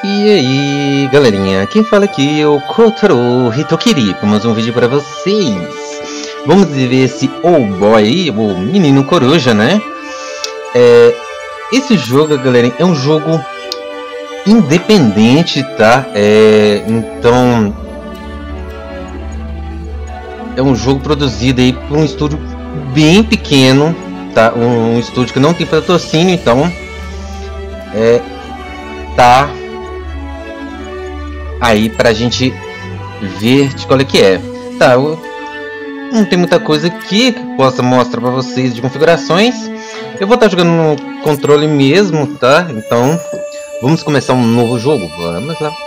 E aí, galerinha, quem fala aqui é o Kotaro Hitokiri, com mais um vídeo para vocês. Vamos ver esse old boy aí, o menino coruja, né? Esse jogo, galera, é um jogo independente, tá? Então, é um jogo produzido aí por um estúdio bem pequeno, tá? Um estúdio que não tem patrocínio, então tá aí pra gente ver de qual é que é. Tá, não tem muita coisa aqui que possa mostrar pra vocês de configurações. Eu vou estar jogando no controle mesmo, tá? Então, vamos começar um novo jogo. Vamos lá.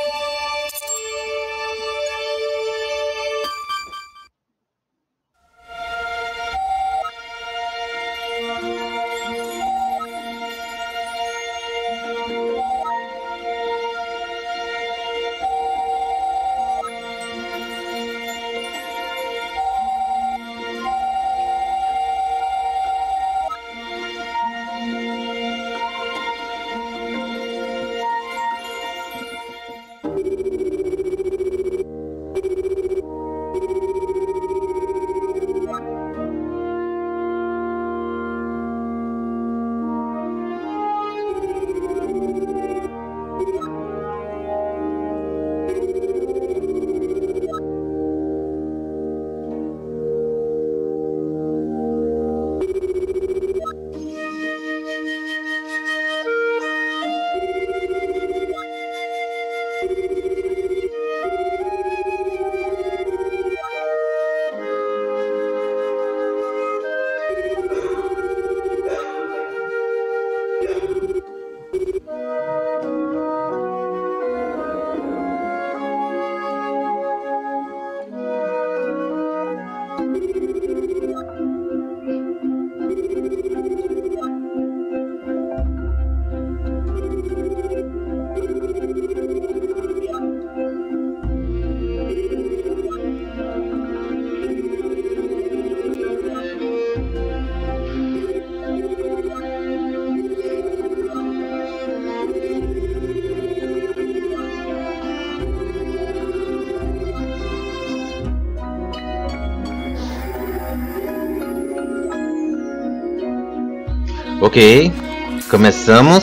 Ok, começamos.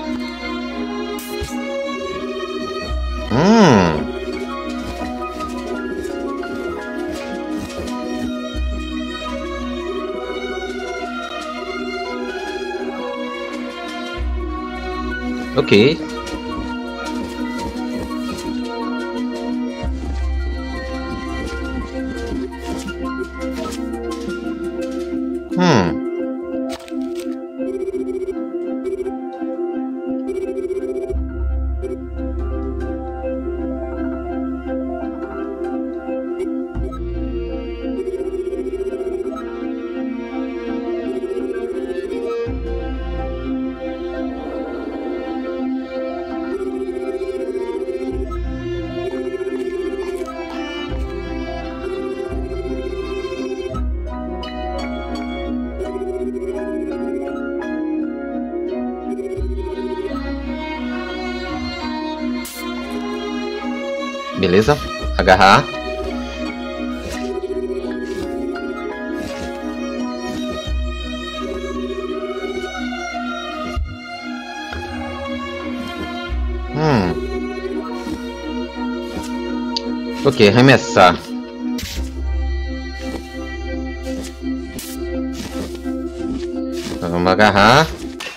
Ok. Beleza, agarrar. Ok, arremessar. Vamos agarrar.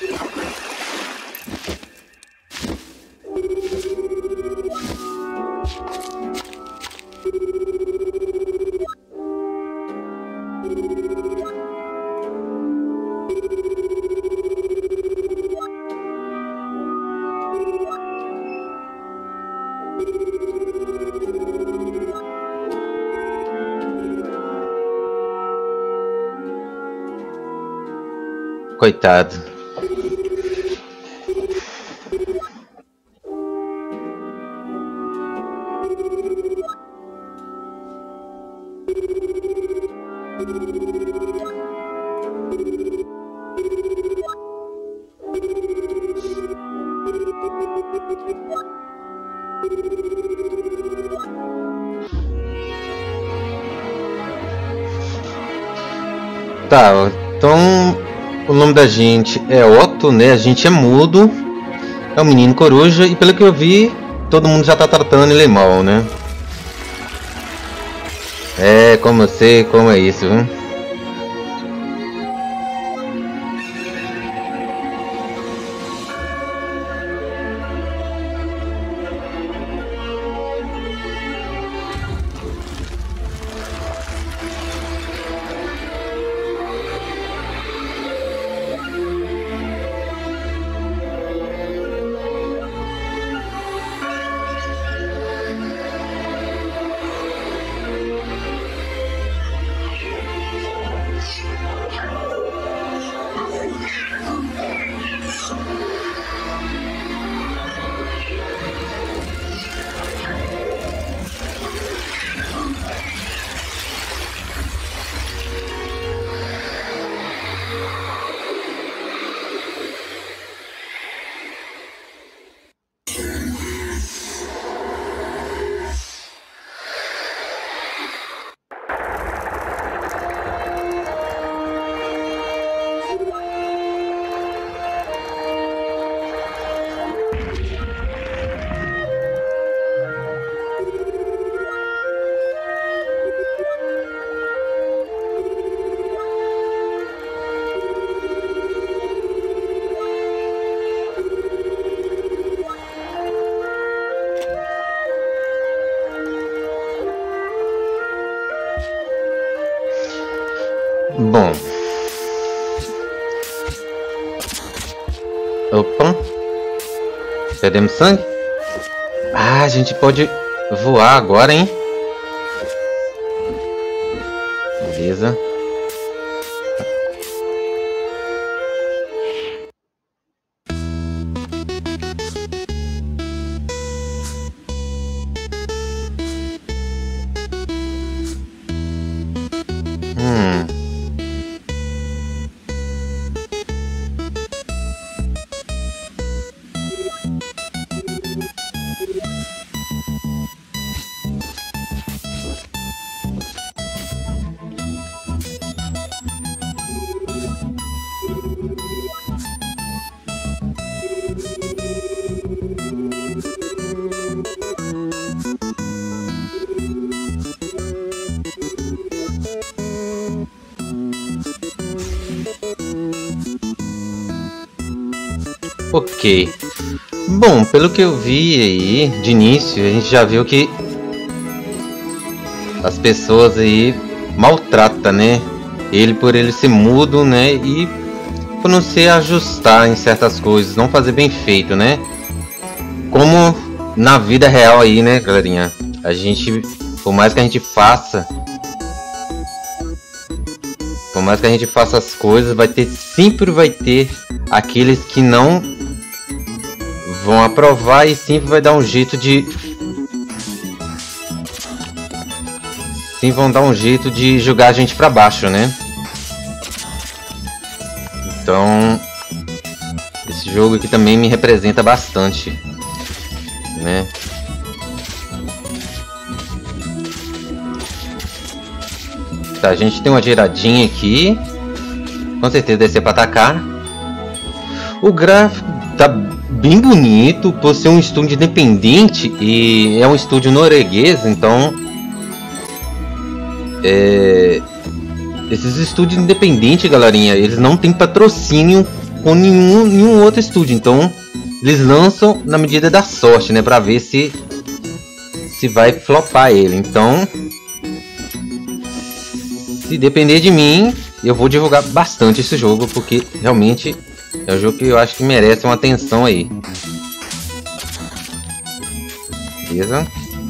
Coitado. Tá, então o nome da gente é Otto, né? A gente é mudo, é um menino coruja e pelo que eu vi, todo mundo já tá tratando ele mal, né? É, como eu sei como é isso, viu? Bom. Opa. Perdemos sangue? Ah, a gente pode voar agora, hein? Beleza. Ok. Bom, pelo que eu vi aí, de início, a gente já viu que as pessoas aí maltratam, né? Ele por ele ser mudo, né? E por não se ajustar em certas coisas, não fazer bem feito, né? Como na vida real aí, né, galerinha? A gente, por mais que a gente faça as coisas, sempre vai ter aqueles que não vão aprovar e sempre vai dar um jeito de... Sim, vão dar um jeito de jogar a gente pra baixo, né? Então, esse jogo aqui também me representa bastante, né? Tá, a gente tem uma giradinha aqui. Com certeza deve ser pra atacar. O gráfico tá bem bonito por ser um estúdio independente e é um estúdio norueguês, então esses estúdios independentes, galerinha, eles não tem patrocínio com nenhum outro estúdio, então eles lançam na medida da sorte, né, para ver se vai flopar ele. Então, se depender de mim, eu vou divulgar bastante esse jogo, porque realmente é um jogo que eu acho que merece uma atenção aí. Beleza?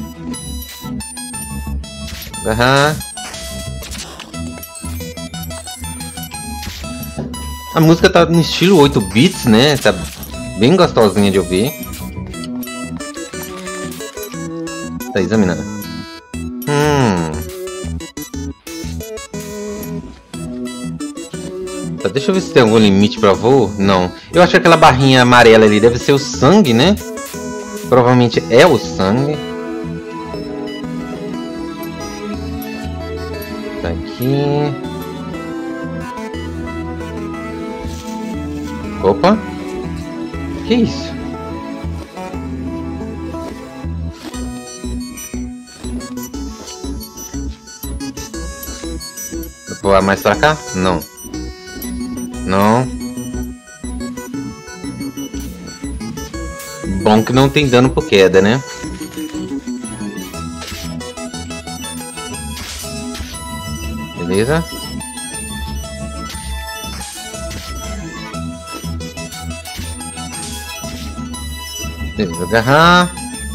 A música tá no estilo 8 bits, né? Tá bem gostosinha de ouvir. Tá examinando. Tá, deixa eu ver se tem algum limite pra voo. Não. Eu acho que aquela barrinha amarela ali deve ser o sangue, né? Provavelmente é o sangue. Tá aqui. Opa! Que isso? Vou pular mais pra cá? Não. Não. Bom que não tem dano por queda, né? Beleza? Beleza, agarrar.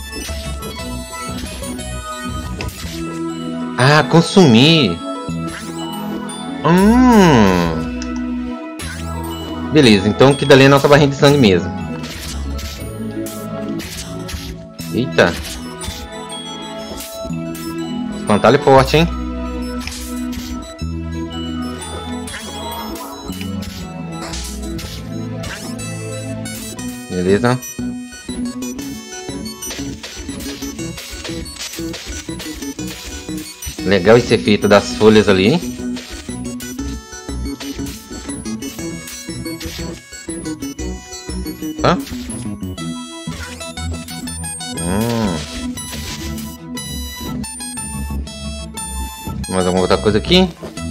Ah, consumir. Beleza, então que dali é a nossa barrinha de sangue mesmo. Eita. Espantalho forte, hein? Beleza. Legal esse efeito das folhas ali, hein? Tá? Mais alguma outra coisa aqui?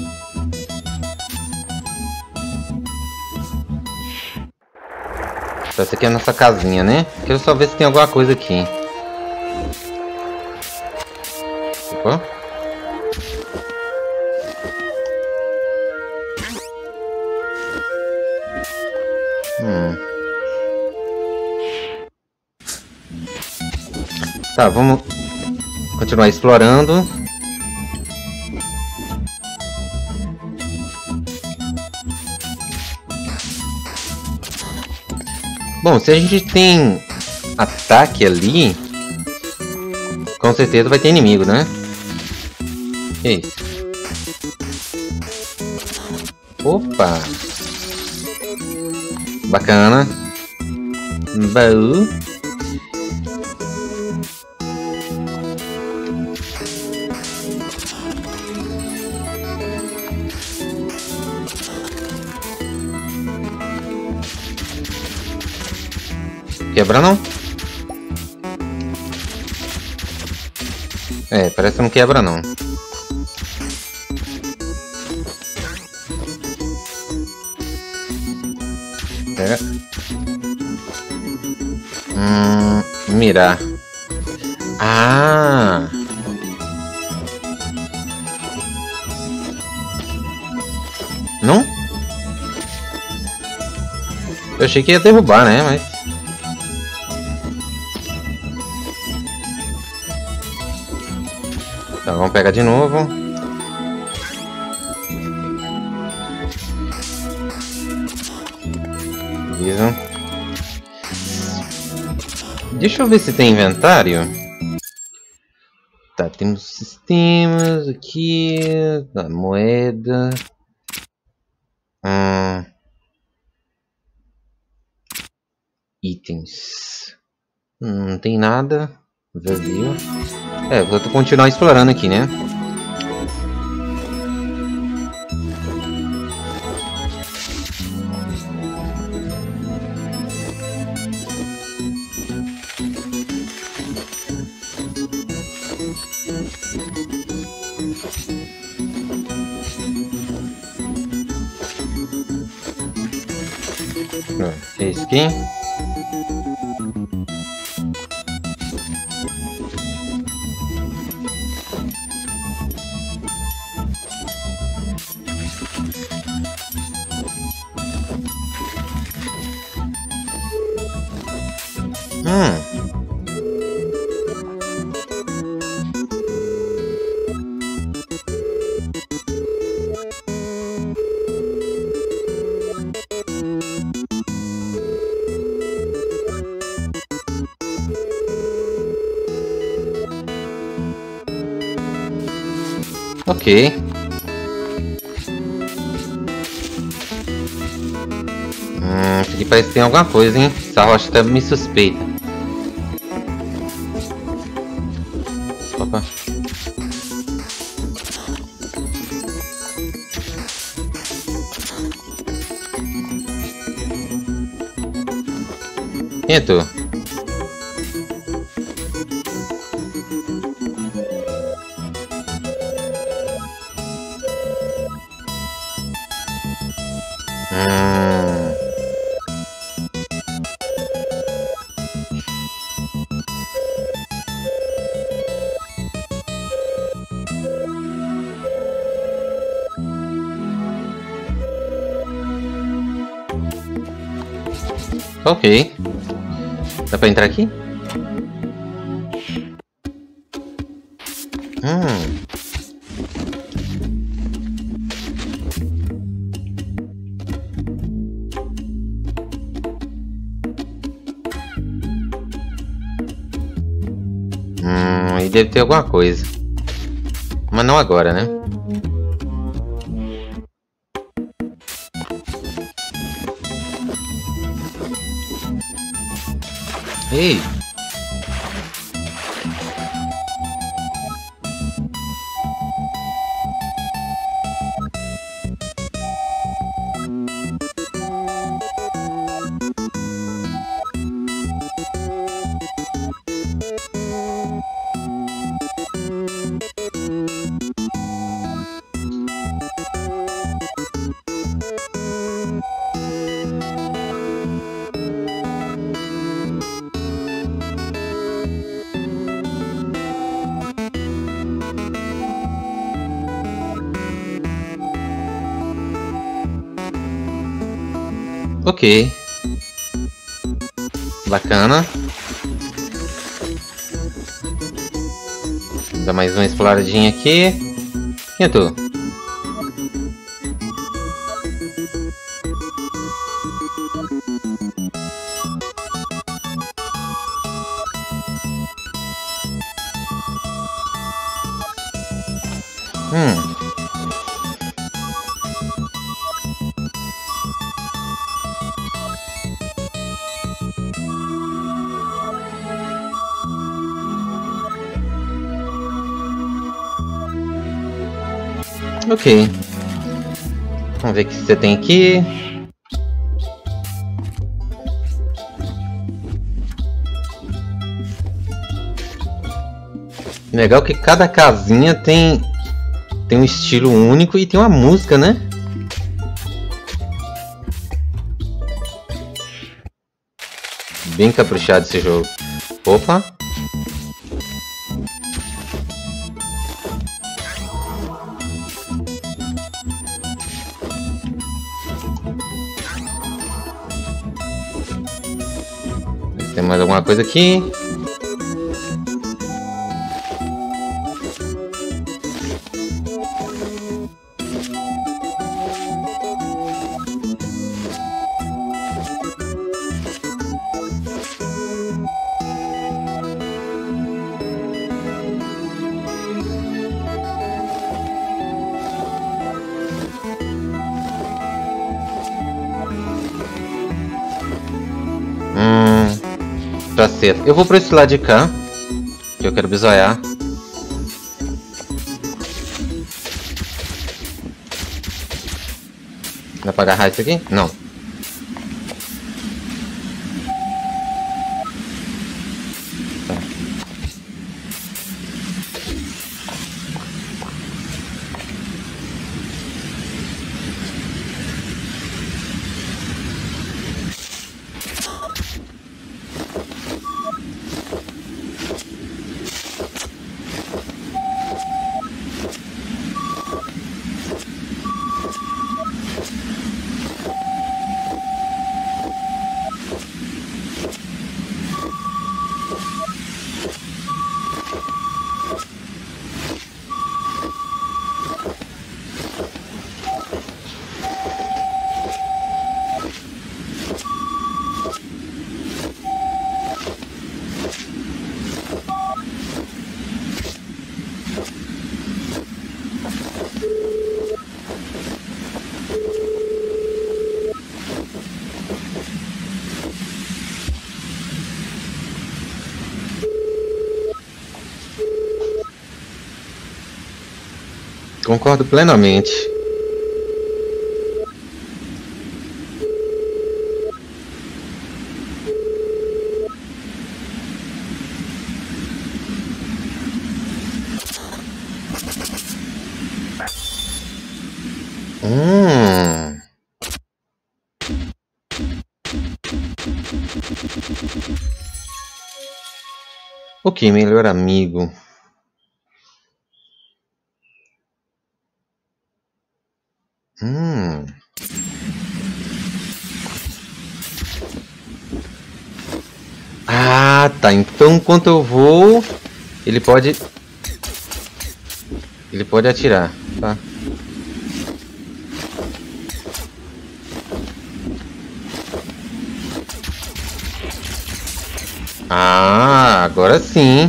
Essa aqui é a nossa casinha, né? Quero só ver se tem alguma coisa aqui. Opa. Tá, vamos continuar explorando. Bom, se a gente tem ataque ali, com certeza vai ter inimigo, né? Que isso? Opa! Bacana. Baú. Quebra não? É, parece que não quebra não. Pega. Mirar. Ah! Não? Eu achei que ia derrubar, né? Mas... Tá, vamos pegar de novo. Beleza. Deixa eu ver se tem inventário. Tá, temos sistemas aqui. Tá, moeda. Itens. Não tem nada. Vazio. É, vou continuar explorando aqui, né? Esse aqui. Ok. Isso aqui parece que tem alguma coisa, hein? Essa rocha até me suspeita. Opa. Quem é tu? Ok. Dá pra entrar aqui? E deve ter alguma coisa. Mas não agora, né? Ei! Ok. Bacana. Dá mais uma exploradinha aqui. Quem é tu? Ok. Vamos ver o que você tem aqui. Legal que cada casinha tem um estilo único e tem uma música, né? Bem caprichado esse jogo. Opa! Tem mais alguma coisa aqui? Tá certo. Eu vou pra esse lado de cá, que eu quero bisoiar. Dá pra agarrar isso aqui? Não. Tá. Concordo plenamente. Ok, melhor amigo. Ah, tá. Então, enquanto eu vou, ele pode atirar, tá? Ah, agora sim.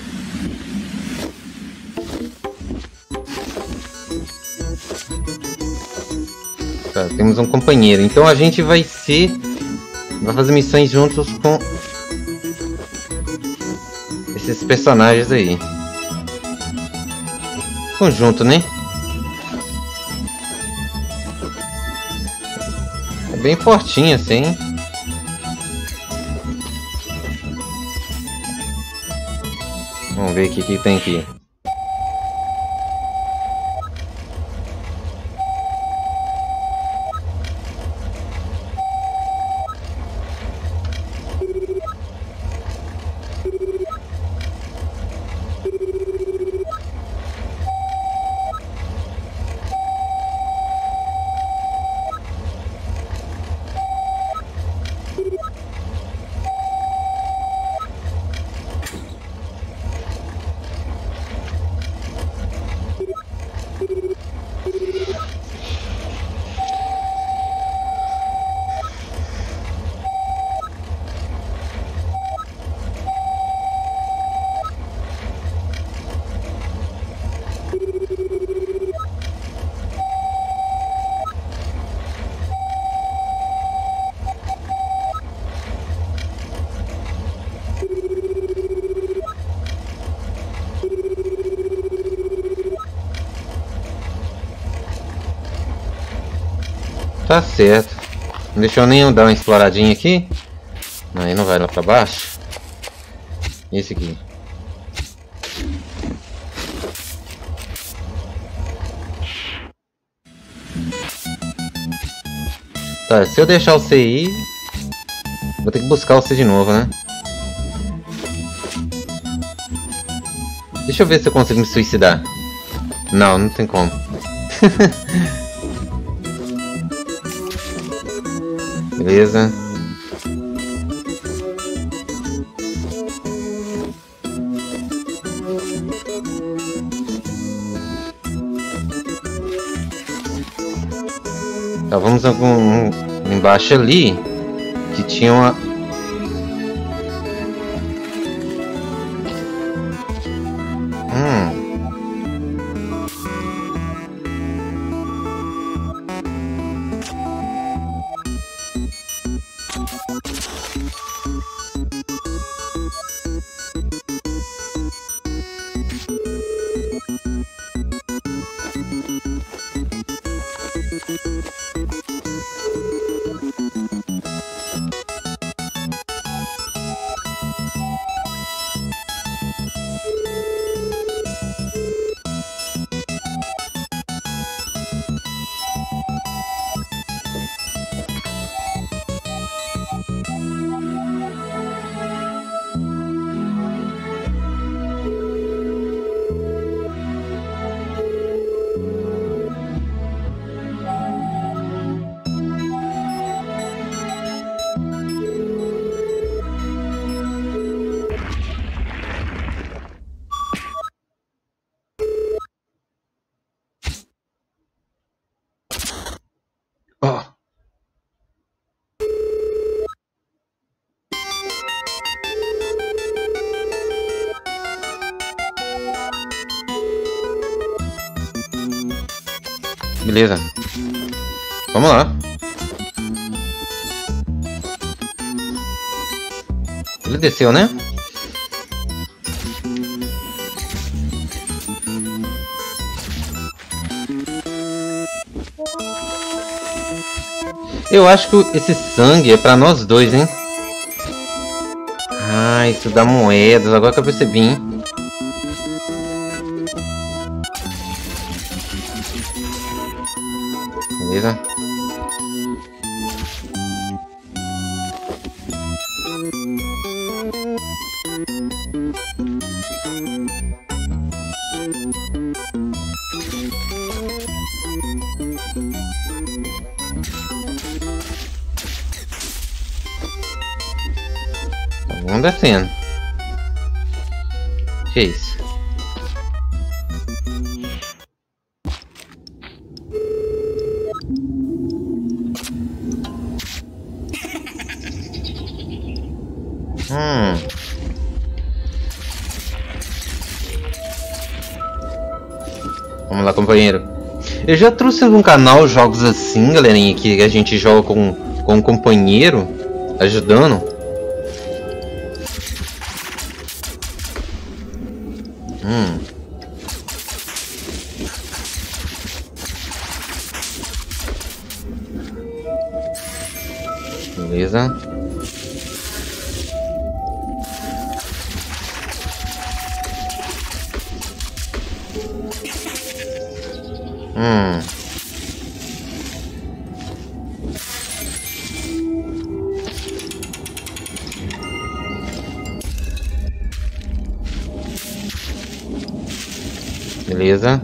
Tá, temos um companheiro. Então a gente vai fazer missões juntos com esses personagens aí. Conjunto, né? É bem fortinho assim. Vamos ver o que tem aqui. Tá certo. Deixa eu nem dar uma exploradinha aqui. Aí não vai lá pra baixo. Esse aqui. Tá, se eu deixar você ir, vou ter que buscar você de novo, né? Deixa eu ver se eu consigo me suicidar. Não, não tem como. Beleza. Tá, vamos embaixo ali que tinha uma... Oh. Beleza. Vamos lá. Ele desceu, né? Eu acho que esse sangue é pra nós dois, hein? Ah, isso dá moedas. Agora que eu percebi, hein? Beleza. Vamos descendo. Que isso? Vamos lá, companheiro. Eu já trouxe no canal jogos assim, galerinha, que a gente joga com um companheiro ajudando. Beleza. Beleza.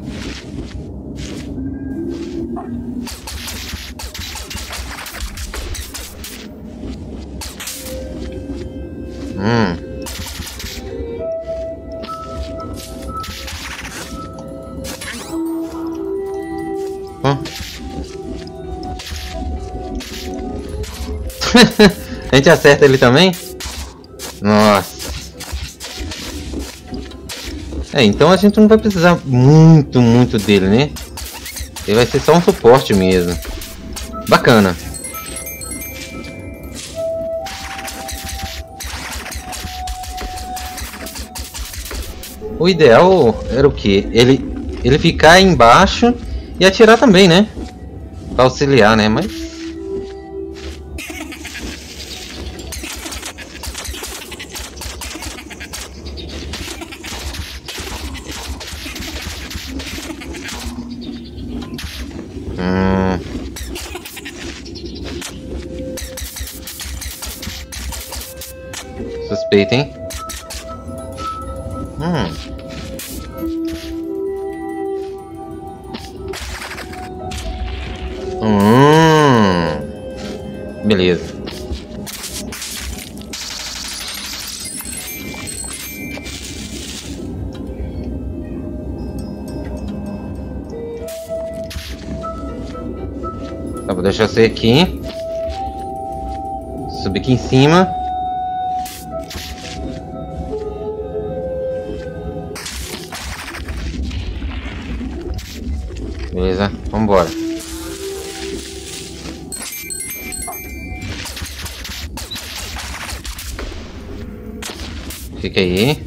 A gente acerta ele também? Nossa. Então a gente não vai precisar muito dele, né? Ele vai ser só um suporte mesmo. Bacana. O ideal era o quê? Ele ficar embaixo e atirar também, né? Pra auxiliar, né? Mas... Suspeito, hein? Beleza. Tá, vou deixar você aqui. Subir aqui em cima. Beleza, vambora. Fica aí.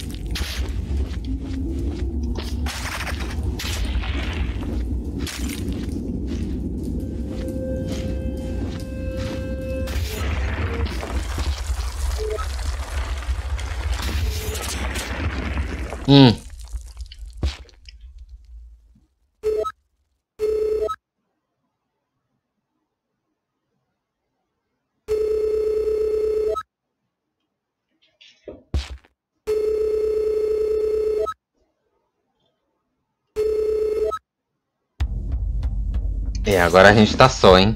Agora a gente tá só, hein?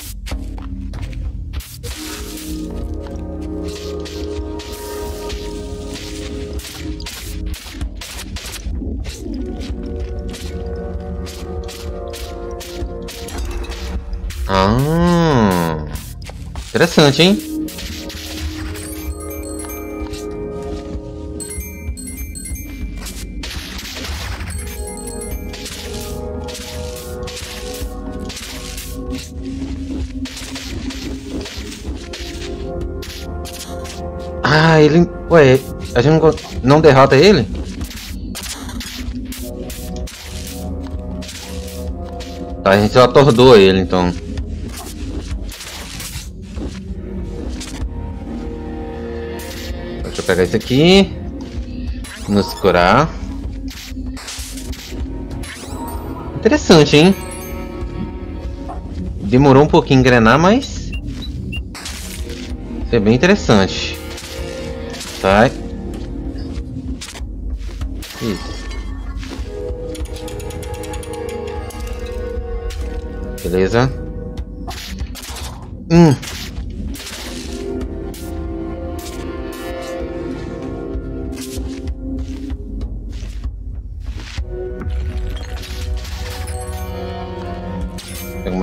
Interessante, hein? Ele... Ué, a gente não derrota ele? Tá, a gente só atordou ele, então. Deixa eu pegar isso aqui. Nos curar. Interessante, hein? Demorou um pouquinho engrenar, mas... é bem interessante. Sai. Isso. Beleza.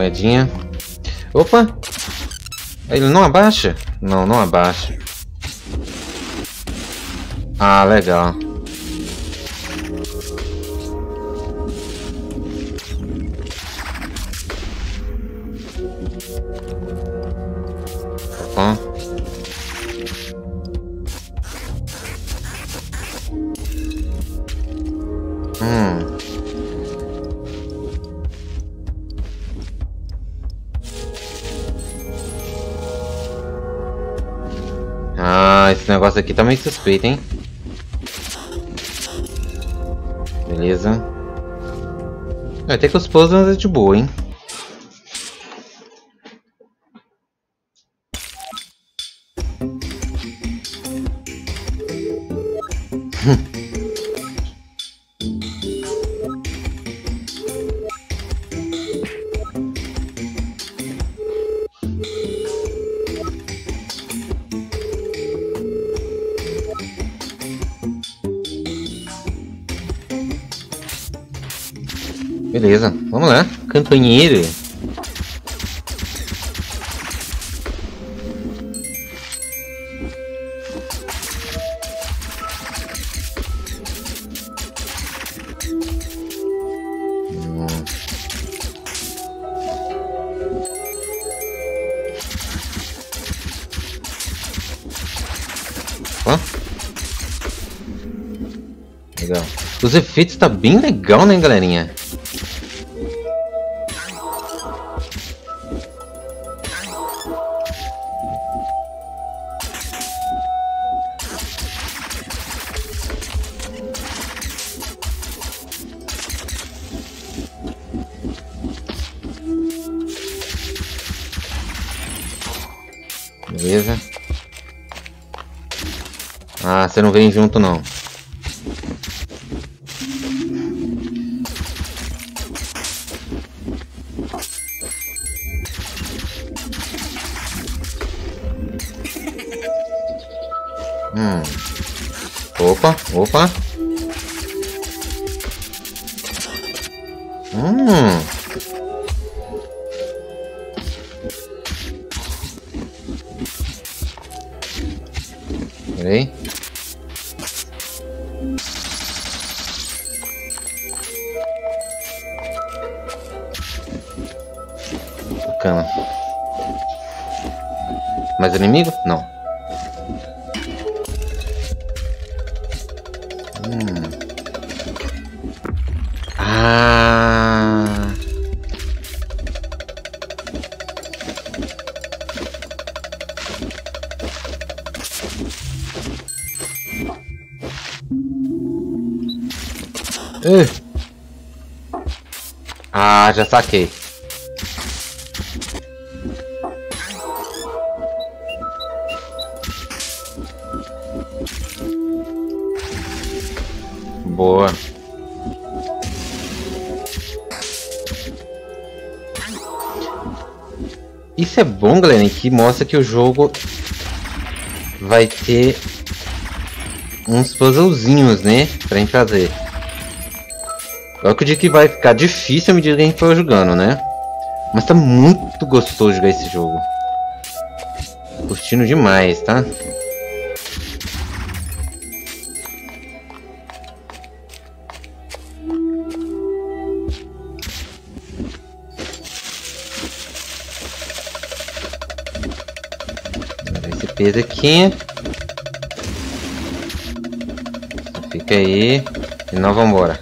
moedinha. Opa! Ele não abaixa? Não, não abaixa. Ah, legal. Opa. Ah, esse negócio aqui tá meio suspeito, hein? Beleza. Até que os puzzles é de boa, hein? Beleza, vamos lá. Cantonheiro. Ó. Legal. Os efeitos tá bem legal, né, galerinha? Beleza. Ah, você não vem junto não. Opa, opa. Peraí. Bacana. Mais inimigo? Não. Ah. Ah, já saquei. Boa. Isso é bom, galera, que mostra que o jogo vai ter uns puzzlezinhos, né, pra gente fazer. Eu acredito que vai ficar difícil à medida que a gente for jogando, né? Mas tá muito gostoso jogar esse jogo. Curtindo demais, tá? Esse peso aqui. Fica aí. E nós vamos embora.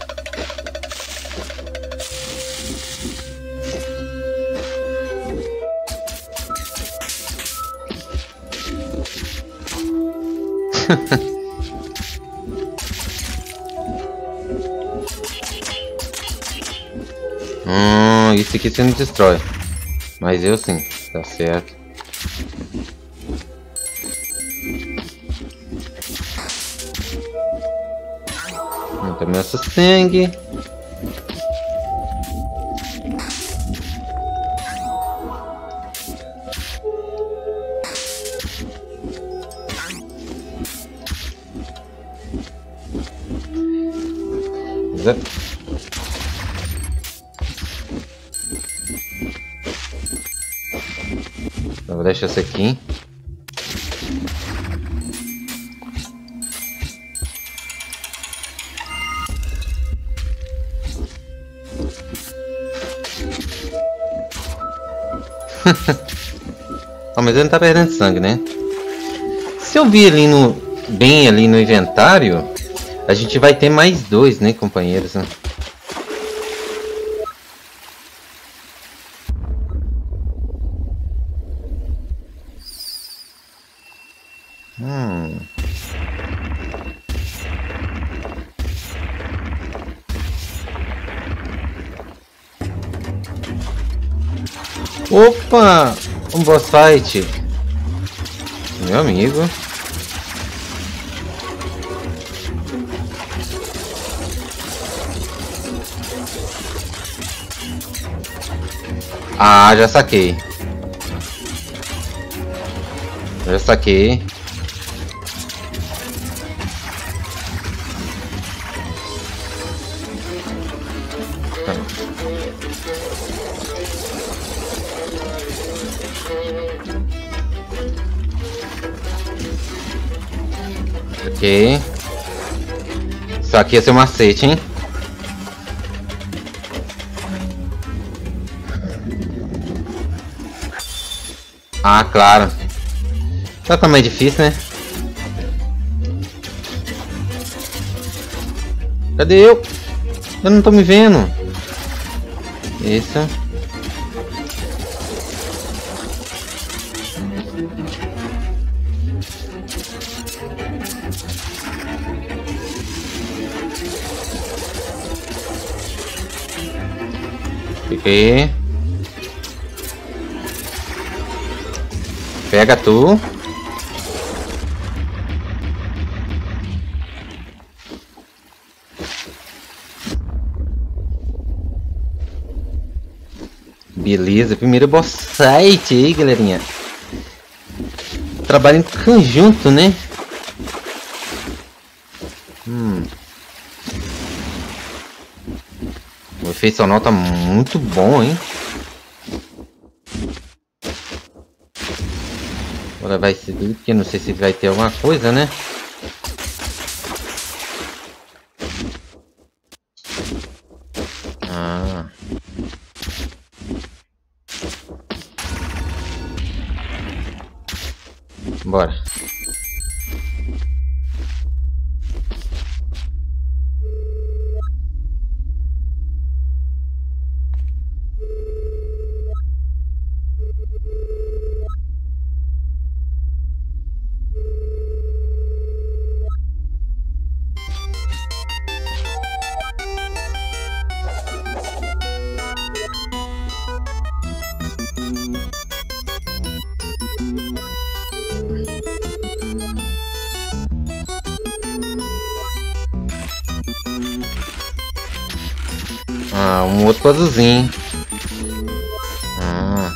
Isso aqui você não destrói. Mas eu sim, tá certo. Também nosso sangue. deixar isso aqui. Oh, mas ele não tá perdendo sangue, né? Se eu vir ali bem ali no inventário, a gente vai ter mais 2, né, companheiros? Né? Opa! Um boss fight! Meu amigo. Ah, já saquei. Já saquei. Ok. Isso aqui é seu macete, hein? Ah, claro. Só que é mais difícil, né? Cadê eu? Eu não tô me vendo. Isso. Fiquei. Pega tu. Beleza, primeiro boss fight aí, galerinha. Trabalho em conjunto, né? O efeito sonoro tá muito bom, hein? Agora vai seguir, porque não sei se vai ter alguma coisa, né? Ah. Bora. Ah, um outro puzzlezinho. Ah.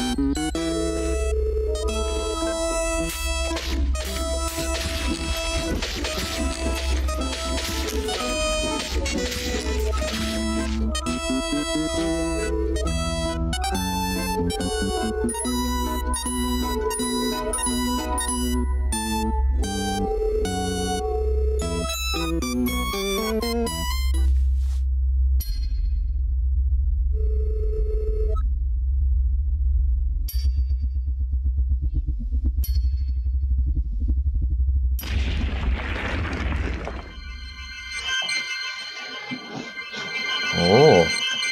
Oh.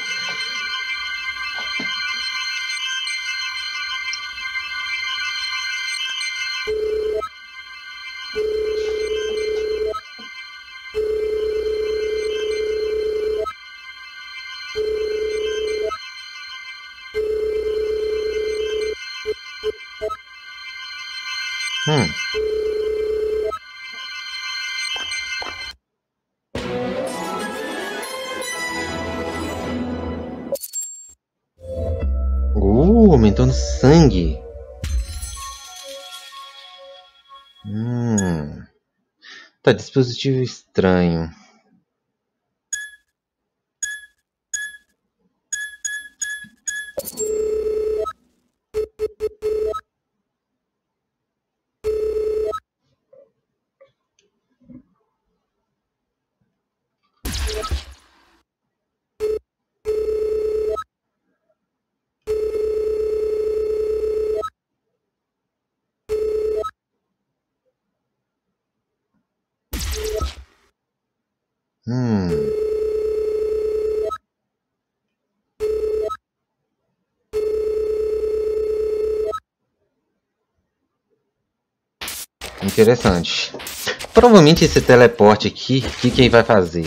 Aumentando sangue. Tá, dispositivo estranho. Interessante. Provavelmente esse teleporte aqui, o que ele vai fazer?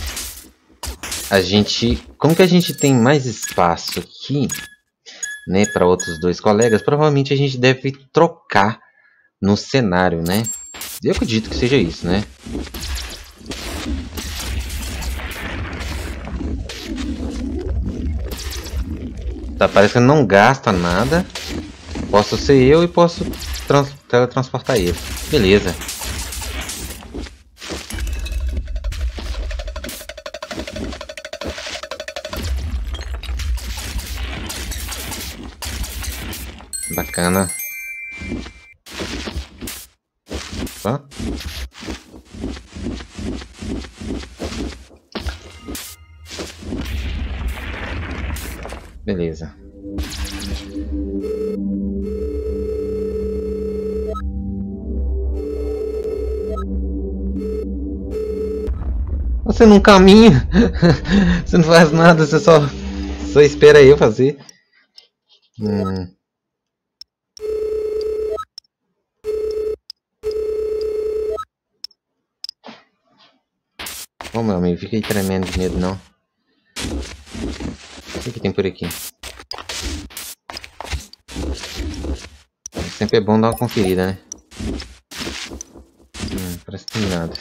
Como que a gente tem mais espaço aqui, né, para outros dois colegas, provavelmente a gente deve trocar no cenário, né? Eu acredito que seja isso, né? Tá, parece que não gasta nada. Posso ser eu e posso teletransportar ele. Beleza. Bacana. Opa. Beleza. Você não caminha. Você não faz nada, você só espera eu fazer. Ô meu amigo, fica aí tremendo de medo não. O que tem por aqui? Sempre é bom dar uma conferida, né? Parece que tem nada.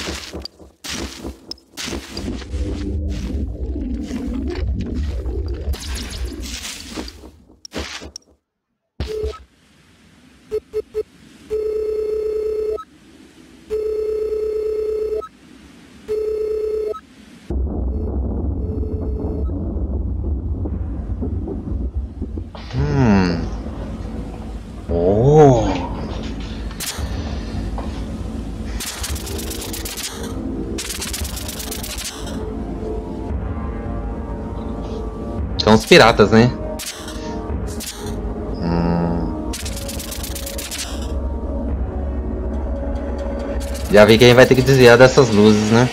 São os piratas, né? Já vi que a gente vai ter que desviar dessas luzes, né?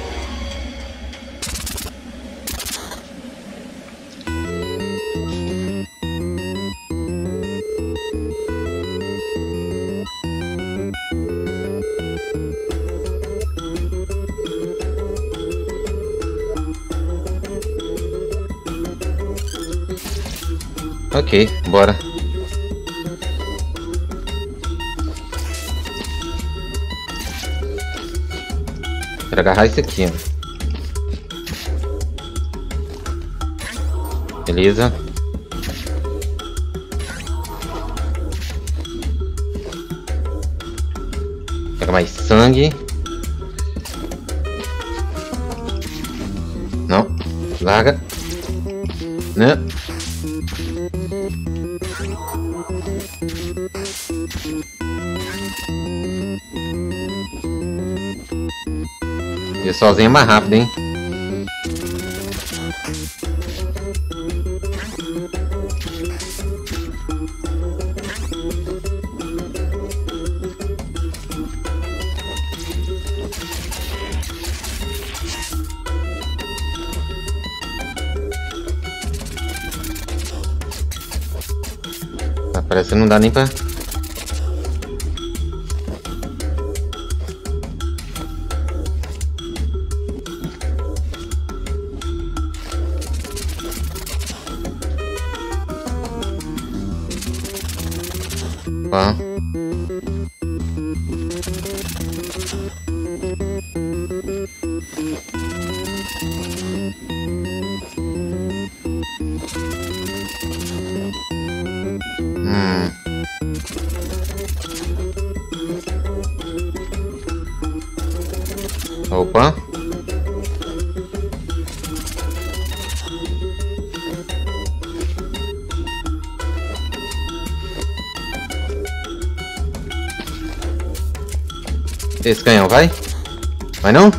Ok, bora. Quero agarrar isso aqui, ó. Beleza. Pega mais sangue. Não. Larga. Né? Eu sozinho é mais rápido, hein? Tá, parece que não dá nem pra... Ó. Opa. Esse canhão vai? Vai não?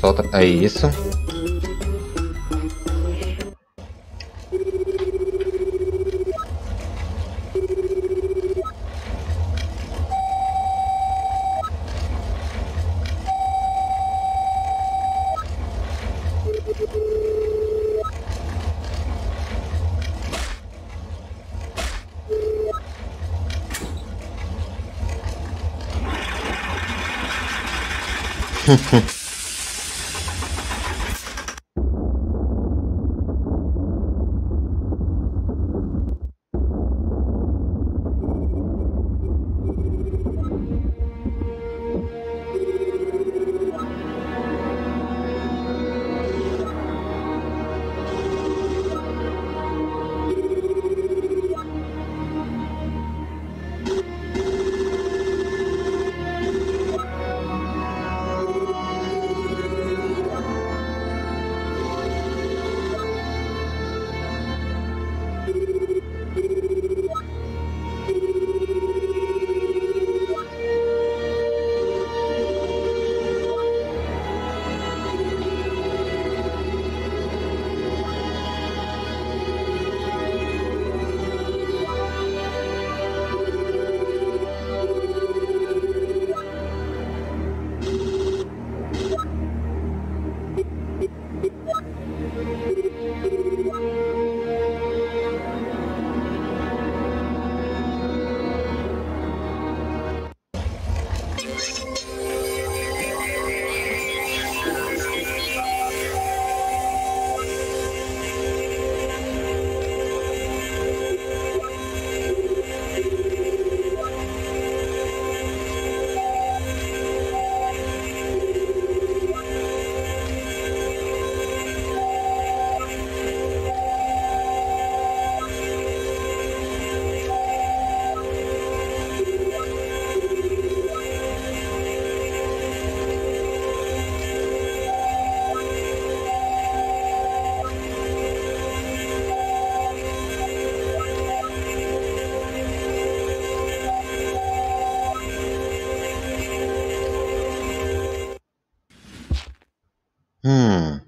solta. É isso. Hum.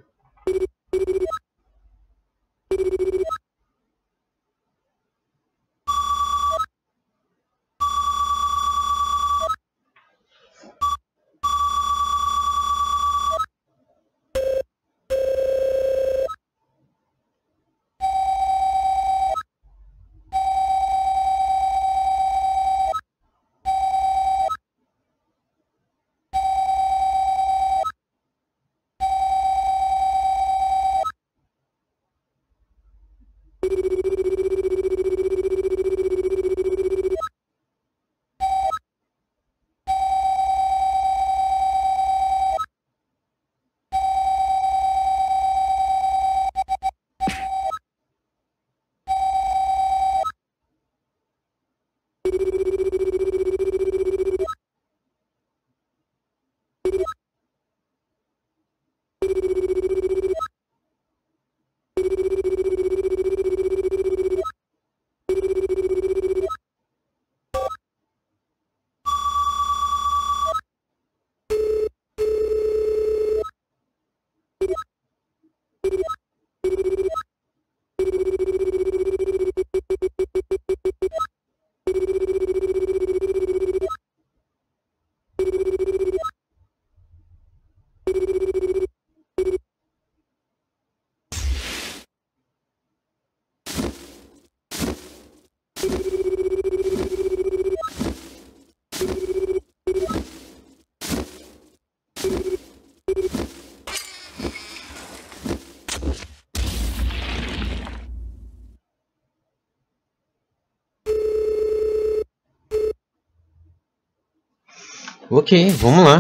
Ok, vamos lá.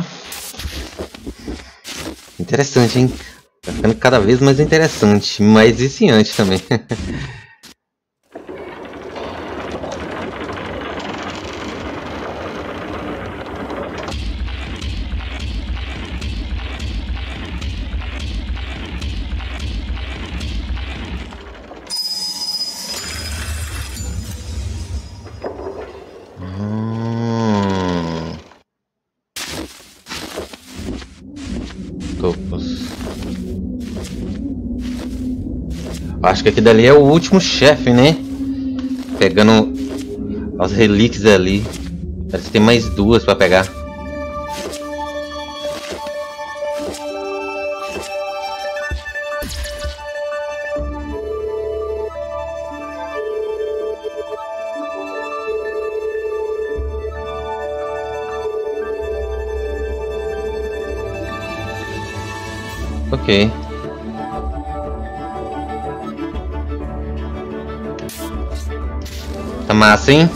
Interessante, hein? Tá ficando cada vez mais interessante, mais viciante também. Topos. Acho que aqui dali é o último chefe, né? Pegando as relíquias ali. Parece que tem mais duas pra pegar. Ok. Tá massa, hein?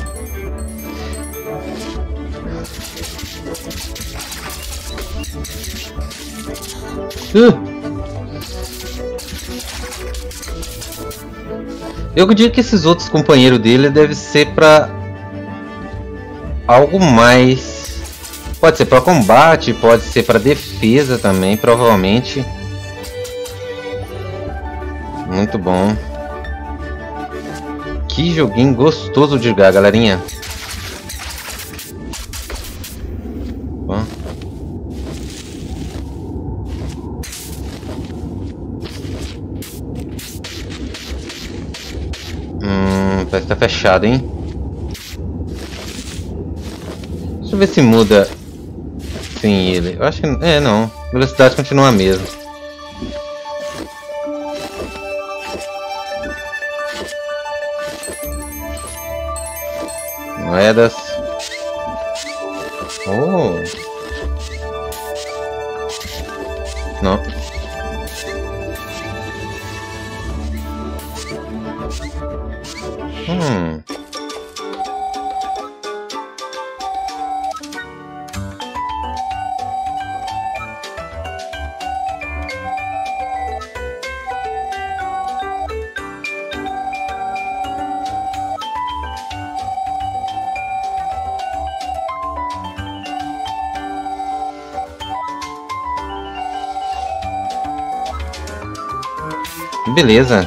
Eu diria que esses outros companheiros dele devem ser pra algo mais. Pode ser pra combate, pode ser pra defesa também, provavelmente. Muito bom. Que joguinho gostoso de jogar, galerinha. Bom. Parece que tá fechado, hein? Deixa eu ver se muda sem ele. Eu acho que... não. A velocidade continua a mesma. Moedas. Oh. Não. Beleza.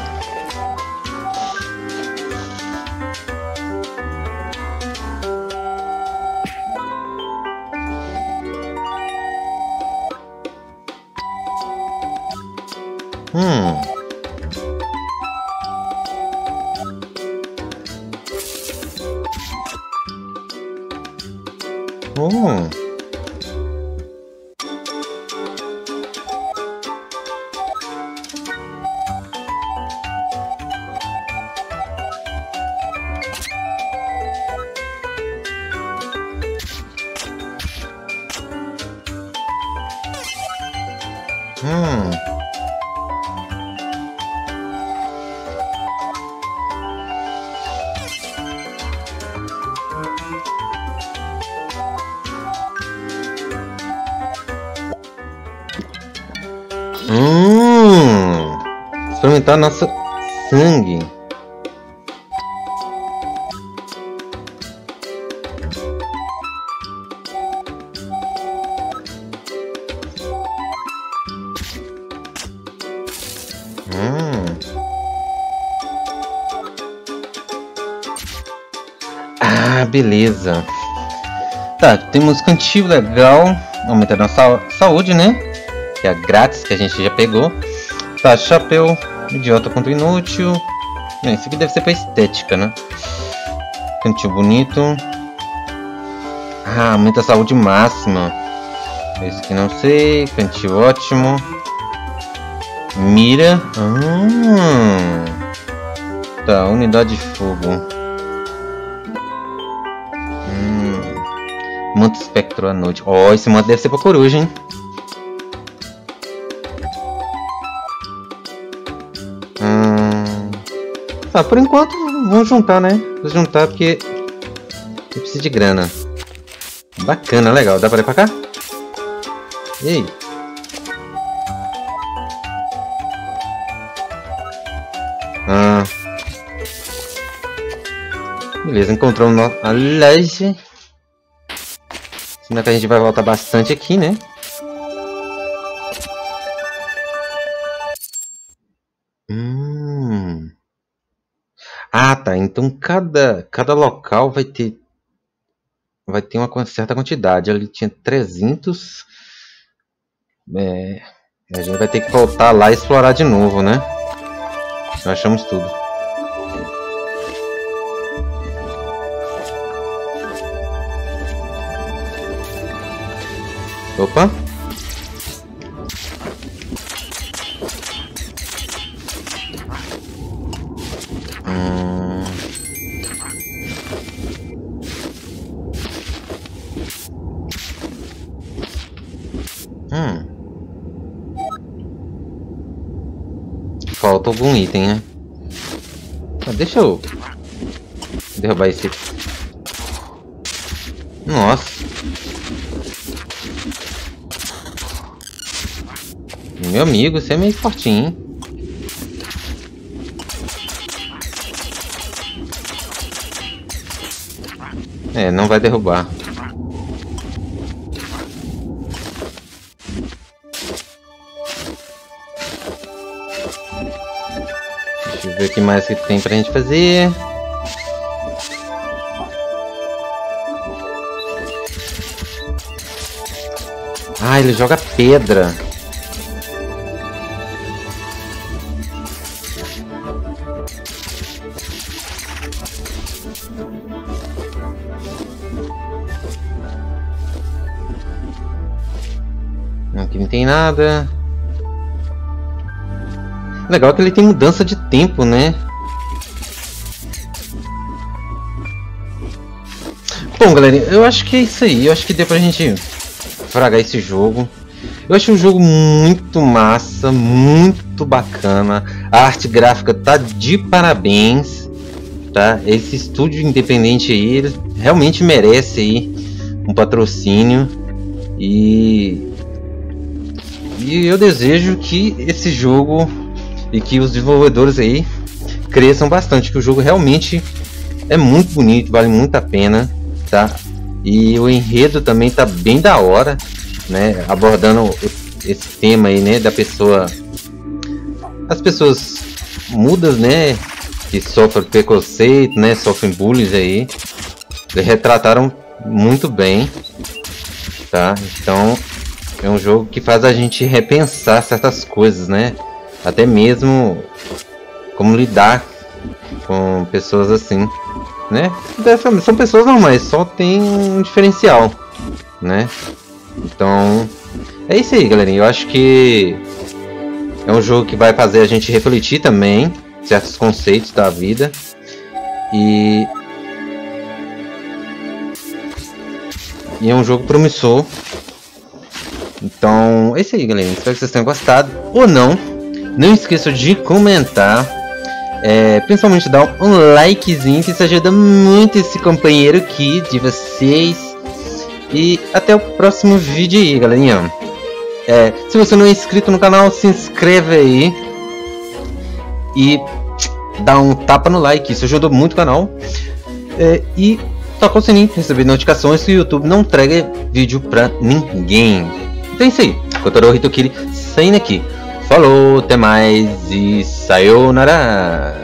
Experimentar nosso sangue. Ah, beleza. Tá, temos cantil legal. Aumentando a nossa saúde, né? Que é grátis, que a gente já pegou. Tá, chapéu idiota contra inútil. Isso aqui deve ser pra estética, né? Cantil bonito. Ah, aumenta a saúde máxima. Esse aqui não sei. Cantil ótimo. Mira. Tá, unidade de fogo. Manto espectro à noite. Ó, esse manto deve ser pra coruja, hein? Tá, por enquanto vamos juntar, né? Vou juntar porque eu preciso de grana. Bacana, legal. Dá pra ir pra cá? Ei. Beleza, encontramos a loja. Senão que a gente vai voltar bastante aqui, né? Ah, tá. Então cada local vai ter uma certa quantidade. Ali tinha 300. A gente vai ter que voltar lá e explorar de novo, né? Achamos tudo. Opa. Falta algum item, né? Deixa eu derrubar esse. Nossa. Meu amigo, você é meio fortinho, hein? É, não vai derrubar. Deixa eu ver o que mais que tem pra gente fazer. Ah, ele joga pedra. Aqui não tem nada. Legal que ele tem mudança de tempo, né? Bom, galera, eu acho que é isso aí. Eu acho que deu pra gente fragar esse jogo. Eu achei um jogo muito massa, muito bacana. A arte gráfica tá de parabéns, tá? Esse estúdio independente aí, ele realmente merece aí um patrocínio. E eu desejo que esse jogo e que os desenvolvedores aí cresçam bastante, que o jogo realmente é muito bonito, vale muito a pena, tá? E o enredo também tá bem da hora, né? Abordando esse tema aí, né? Da pessoa, as pessoas mudas, né? Que sofrem preconceito, né? Sofrem bullying aí. Eles retrataram muito bem, tá? Então é um jogo que faz a gente repensar certas coisas, né? Até mesmo como lidar com pessoas assim, né? São pessoas normais, só tem um diferencial, né? Então é isso aí, galerinha. Eu acho que é um jogo que vai fazer a gente refletir também certos conceitos da vida. E é um jogo promissor. Então é isso aí, galerinha. Espero que vocês tenham gostado ou não. Não esqueça de comentar, principalmente dar um likezinho, que isso ajuda muito esse companheiro aqui de vocês. E até o próximo vídeo aí, galerinha. Se você não é inscrito no canal, se inscreve aí e dá um tapa no like, isso ajuda muito o canal. E toca o sininho para receber notificações que o YouTube não entrega vídeo pra ninguém. Então é isso aí, Kotaro Hitokiri saindo aqui. Falou, até mais e sayonara!